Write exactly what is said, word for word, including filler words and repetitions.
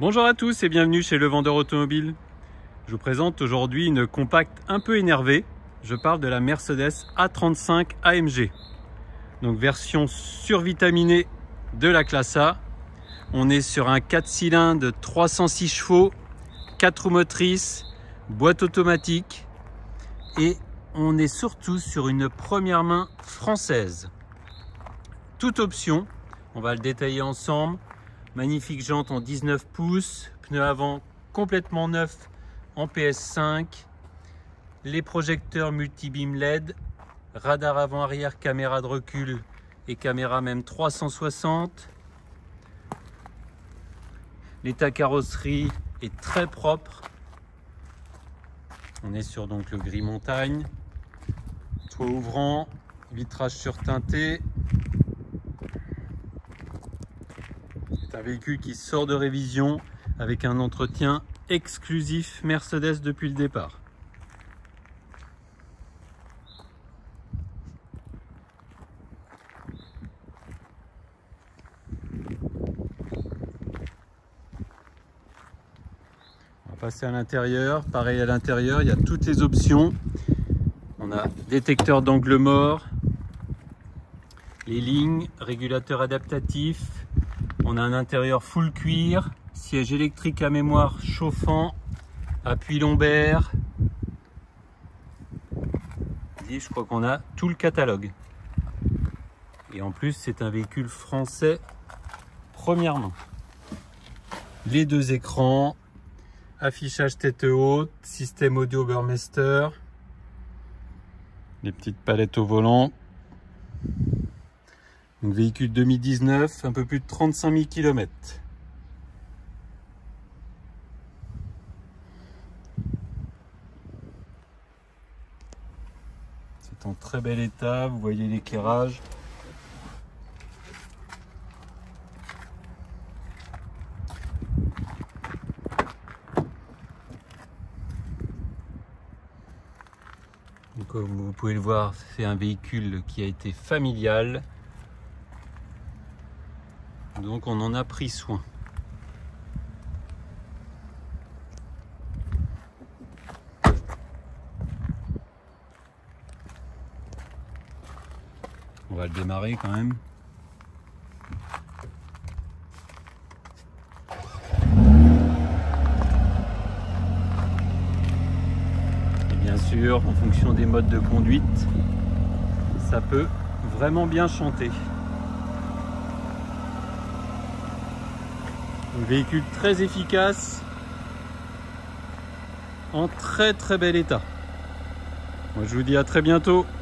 Bonjour à tous et bienvenue chez Le Vendeur Automobile. Je vous présente aujourd'hui une compacte un peu énervée. Je parle de la Mercedes A trente-cinq A M G. Donc version survitaminée de la classe A. On est sur un quatre cylindres de trois cent six chevaux, quatre roues motrices, boîte automatique. Et on est surtout sur une première main française. Toute option, on va le détailler ensemble. Magnifique jante en dix-neuf pouces, pneus avant complètement neufs en P S cinq, les projecteurs multi-beam L E D, radar avant-arrière, caméra de recul et caméra même trois cent soixante. L'état carrosserie est très propre. On est sur donc le gris montagne, toit ouvrant, vitrage surteinté. C'est un véhicule qui sort de révision avec un entretien exclusif Mercedes depuis le départ. On va passer à l'intérieur. Pareil à l'intérieur, il y a toutes les options. On a détecteur d'angle mort, les lignes, régulateur adaptatif. On a un intérieur full cuir, siège électrique à mémoire chauffant, appui lombaire. Et je crois qu'on a tout le catalogue. Et en plus, c'est un véhicule français première main. Les deux écrans, affichage tête haute, système audio Burmester, les petites palettes au volant. Donc véhicule deux mille dix-neuf, un peu plus de trente-cinq mille kilomètres. C'est en très bel état, vous voyez l'éclairage. Donc, comme vous pouvez le voir, c'est un véhicule qui a été familial. Donc on en a pris soin. On va le démarrer quand même. Et bien sûr, en fonction des modes de conduite, ça peut vraiment bien chanter. Un véhicule très efficace, en très très bel état. Moi je vous dis à très bientôt.